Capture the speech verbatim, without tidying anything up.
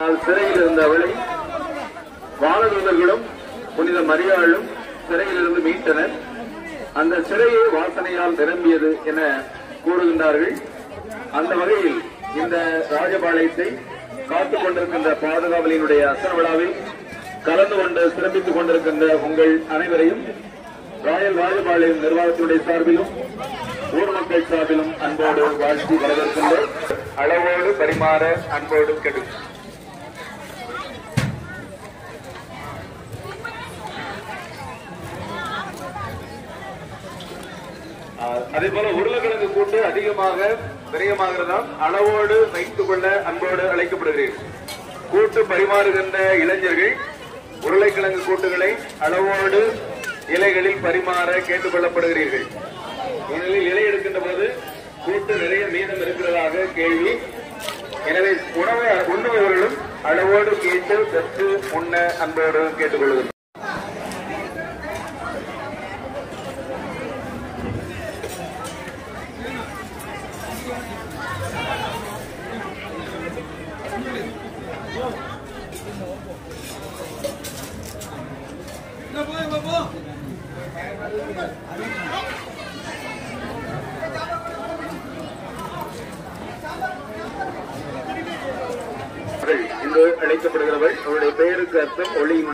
சிறையில் இருந்தவளை வானதூதர்களும் புனித மரியாளும் சிறையிலிருந்து மீட்டனர். அந்த சிறையை வாசனையால் நிரம்பியது என கூறுகின்றார்கள். அந்த வகையில் இந்த ராஜபாளையத்தை காத்துக் கொண்டிருக்கின்ற பாதுகாவலினுடைய அசன விழாவில் கலந்து கொண்டு சிறப்பித்துக் கொண்டிருக்கின்ற உங்கள் அனைவரையும் ராயல் ராஜபாளையம் நிர்வாகத்தினுடைய சார்பிலும் ஊர் மக்கள் சார்பிலும் அன்போடு வாழ்த்தி வரவேற்கின்ற அளவோடு பரிமாற அன்போடு கெடும். அதே போல உருளைக்கிழங்கு கூட்டு அதிகமாக விரயமாகிறதால் அளவோடு வைத்துக் கொள்ள அன்போடு அழைக்கப்படுகிறீர்கள். கூட்டு பரிமாறுகின்ற இளைஞர்கள் உருளைக்கிழங்கு கூட்டுகளை அளவோடு இலைகளில் பரிமாற கேட்டுக் கொள்ளப்படுகிறீர்கள். ஏனெனில் இலை எடுக்கின்ற போது கூட்டு நிறைய மீதம் இருக்கிறதாக கேள்வி. எனவே உணவை உண்ணுபவர்களும் அளவோடு கேட்டு சற்று உண்ண அன்போடு கேட்டுக் கொள்ளுங்கள். இன்று அழைக்கப்படுகிறவள் அவருடைய பெயருக்கு அர்த்தம் ஒளியின்.